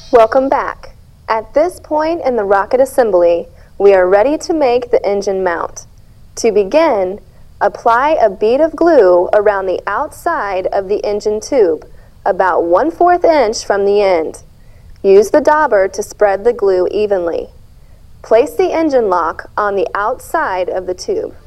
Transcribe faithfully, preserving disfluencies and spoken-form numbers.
Welcome back. At this point in the rocket assembly, we are ready to make the engine mount. To begin, apply a bead of glue around the outside of the engine tube, about one-fourth inch from the end. Use the dauber to spread the glue evenly. Place the engine lock on the outside of the tube.